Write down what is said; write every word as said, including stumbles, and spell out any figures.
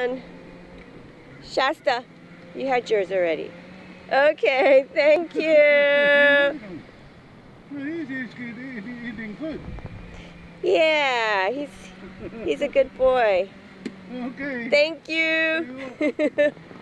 one. Shasta, you had yours already. Okay, thank you. He's eating good. Yeah, he's he's a good boy. Okay. Thank you.